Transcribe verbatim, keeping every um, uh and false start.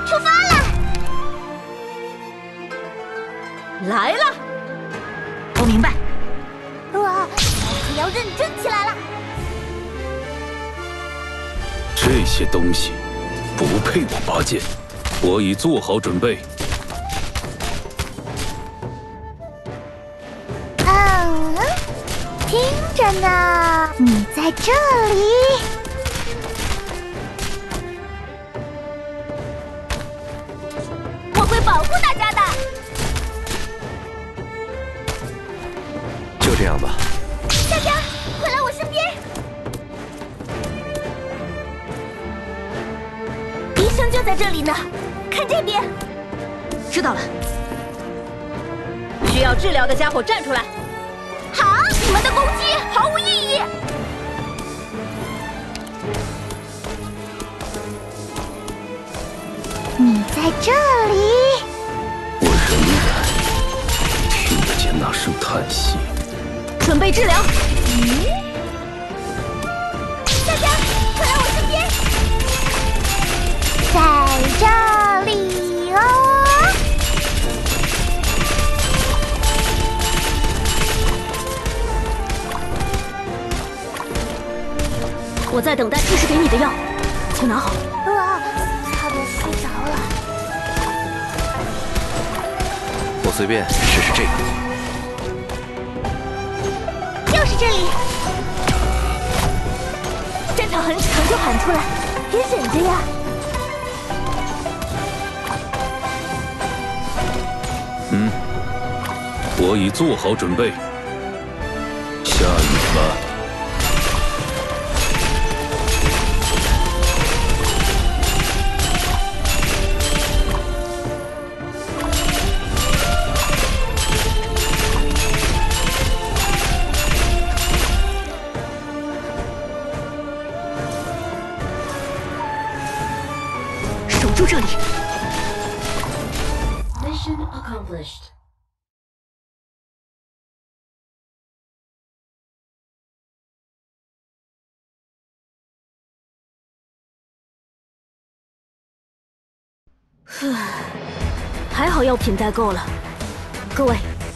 出发了！ 来了，我明白。 哇，可要认真起来了。 这些东西不配我拔剑，我已做好准备。 嗯，听着呢，你在这里。 会保护大家的。 就这样吧。 大家快来我身边！医生就在这里呢，看这边。 知道了。需要治疗的家伙站出来。 好，你们的攻击毫无意义。你在这里。 我仍然听得见那声叹息。 准备治疗。 嗯，大家快来我身边，在这里哦。 我在等待护士给你的药，请拿好。 哇，差点睡着了。 我随便试试这个， 就是这里。 战场很疼就喊出来，别忍着呀。 嗯，我已做好准备。下雨了。 住这里。 Mission accomplished. 还好药品带够了。各位，